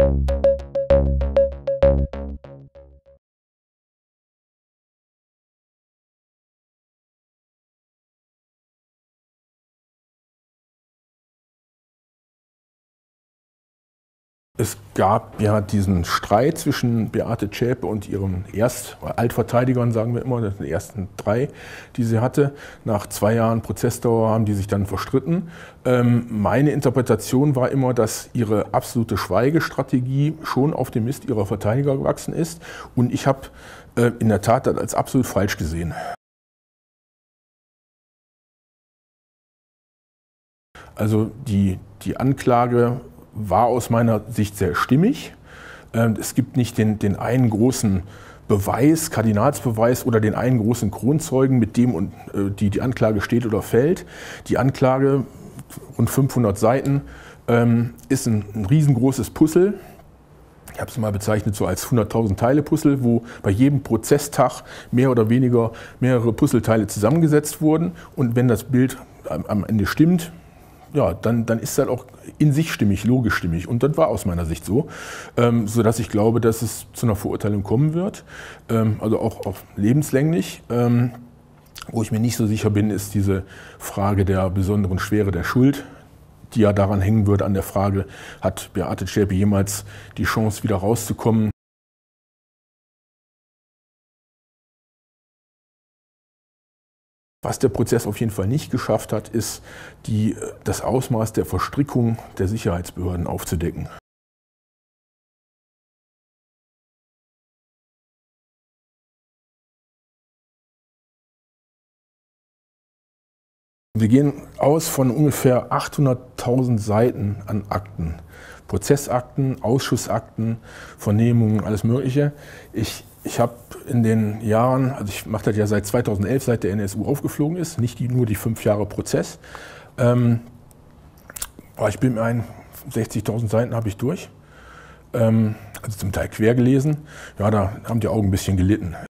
Es gab ja diesen Streit zwischen Beate Zschäpe und ihren Altverteidigern, sagen wir immer, den ersten 3, die sie hatte. Nach 2 Jahren Prozessdauer haben die sich dann verstritten. Meine Interpretation war immer, dass ihre absolute Schweigestrategie schon auf dem Mist ihrer Verteidiger gewachsen ist. Und ich habe in der Tat das als absolut falsch gesehen. Also die Anklage war aus meiner Sicht sehr stimmig. Es gibt nicht den einen großen Beweis, Kardinalsbeweis oder den einen großen Kronzeugen, mit dem die Anklage steht oder fällt. Die Anklage, rund 500 Seiten, ist ein riesengroßes Puzzle. Ich habe es mal bezeichnet so als 100.000 Teile Puzzle, wo bei jedem Prozesstag mehr oder weniger mehrere Puzzleteile zusammengesetzt wurden. Und wenn das Bild am Ende stimmt, ja, dann ist das auch in sich stimmig, logisch stimmig. Und das war aus meiner Sicht so, sodass ich glaube, dass es zu einer Verurteilung kommen wird, also auch lebenslänglich. Wo ich mir nicht so sicher bin, ist diese Frage der besonderen Schwere der Schuld, die ja daran hängen würde, an der Frage, hat Beate Zschäpe jemals die Chance, wieder rauszukommen? Was der Prozess auf jeden Fall nicht geschafft hat, ist, das Ausmaß der Verstrickung der Sicherheitsbehörden aufzudecken. Wir gehen aus von ungefähr 800.000 Seiten an Akten. Prozessakten, Ausschussakten, Vernehmungen, alles Mögliche. Ich habe in den Jahren, also ich mache das ja seit 2011, seit der NSU aufgeflogen ist, nicht nur die 5 Jahre Prozess. Ich bin mir 60.000 Seiten habe ich durch, also zum Teil quer gelesen. Ja, da haben die Augen ein bisschen gelitten.